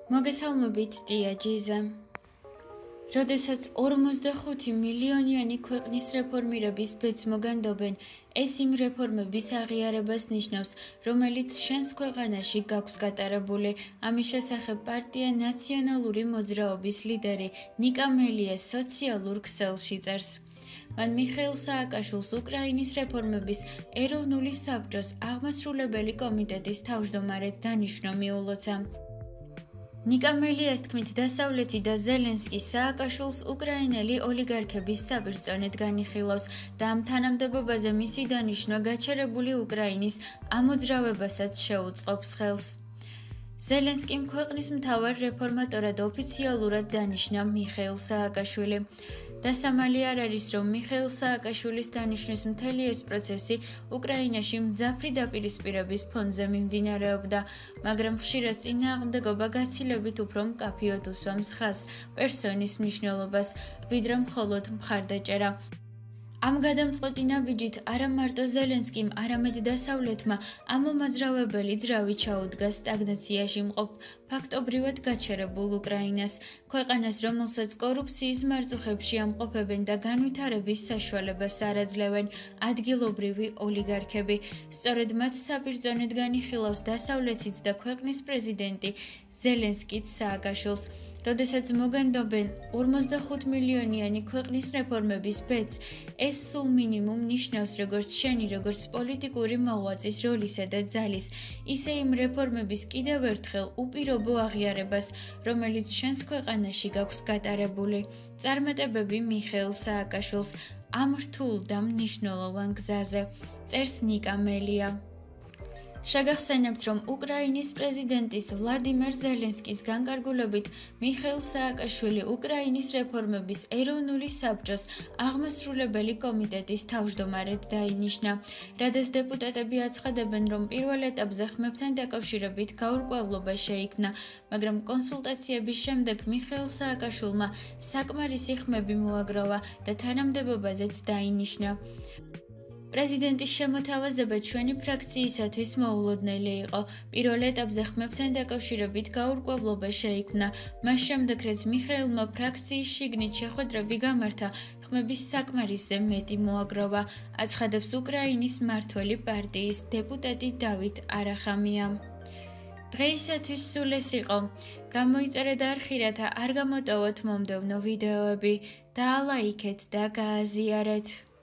მოგესალმებით ტია ჯიზა. როდესაც 45 მილიონიანი ქვეყნის რეფორმირების ბედს მოგანდობენ, ეს იმ რეფორმების აღიარებას ნიშნავს, რომელიც შენს ქვეყანაში გაქვს გატარებული. ამის შესახებ პარტია ნაციონალური მოძრაობის ლიდერი ნიკა მელია სოციალურ ქსელში წერს. მან მიხეილ სააკაშვილს უკრაინის რეფორმების ეროვნული საბჭოს აღმასრულებელი კომიტეტის თავმჯდომარედ დანიშვნა მიულოცა. ნიკა მელიას თქმით, დასავლეთი და ზელენსკი სააკაშვილს უკრაინელი ოლიგარქების საბრძოლეთ განიხილავს და ამ თანამდებობაზე მისი დანიშვნა გაჩერებული უკრაინის ამოძრავებასაც შეუწყობს ხელს. ზელენსკიმ ქვეყნის მთავარ რეფორმატორად ოფიციალურად დანიშნა მიხეილ სააკაშვილი. დასამალი არ არის, რომ მიხეილ სააკაშვილის დანიშვნის მთელი ეს პროცესი უკრაინაში მძაფრი დაპირისპირების ფონზე მიმდინარეობდა, მაგრამ ხშირად წინააღმდეგობა გაცილებით უფრო მკაფიოდ უსვამს ხაზს პერსონის მნიშვნელობას, ვიდრე მხოლოდ მხარდაჭერა. ამ გადამწყვეტი ნაბიჯით არა მარტო ზელენსკიმ, არამედ დასავლეთმა ამომაძრავებელი ძრავი ჩაუდგა სტაგნაციაში მყოფ ფაქტობრივად გაჩერებულ უკრაინას, ქვეყანას, რომელსაც კორუფციის მარწუხებში ამყოფებენ და განვითარების საშუალებას არ აძლევენ ადგილობრივი ოლიგარქები. სწორედ მათ საბრძოლეთ განიხილავს დასავლეთიც და ქვეყნის პრეზიდენტი ზელენსკიც სააკაშვილს. როდესაც მოგანდობენ 45 მილიონიანი ქვეყნის რეფორმების ბედს, ეს სულ მინიმუმ ნიშნავს როგორც შენი, როგორც პოლიტიკური მოღვაწის როლისა და ძალის, ისე იმ რეფორმების კიდევ ერთხელ უპირობო აღიარებას, რომელიც შენს ქვეყანაში გაქვს გატარებული. წარმატებები მიხეილ სააკაშვილს ამ რთულ და მნიშვნელოვან გზაზე, წერს ნიკა მელია. შეგახსენებთ, რომ უკრაინის პრეზიდენტის ვლადიმერ ზელენსკის განკარგულებით მიხეილ სააკაშვილი უკრაინის რეფორმების ეროვნული საბჭოს აღმასრულებელი კომიტეტის თავმჯდომარედ დაინიშნა. რადგან დეპუტატები აცხადებენ, რომ პირველ ეტაპზე ხმებთან დაკავშირებით გაურკვევლობა შეიქმნა, მაგრამ კონსულტაციების შემდეგ მიხეილ სააკაშვილმა საკმარისი ხმები მოაგროვა და თანამდებობაზეც დაინიშნა. პრეზიდენტის შემოთავაზება ჩვენი ფრაქციისათვის მოულოდნელი იყო. პირველ ეტაპზე ხმებთან დაკავშირებით გაურკვევლობა შეიქმნა, მას შემდეგ რაც მიხეილმა ფრაქციის შიგნით შეხვედრები გამართა, ხმების საკმარისზე მეტი მოაგროვა, აცხადებს უკრაინის მმართველი პარტიის დეპუტატი დავით არახამია. დღეისათვის სულ ეს იყო. გამოიწერეთ არხი, რათა არ გამოტოვოთ მომდევნო ვიდეოები, დაალაიქეთ და გააზიარეთ.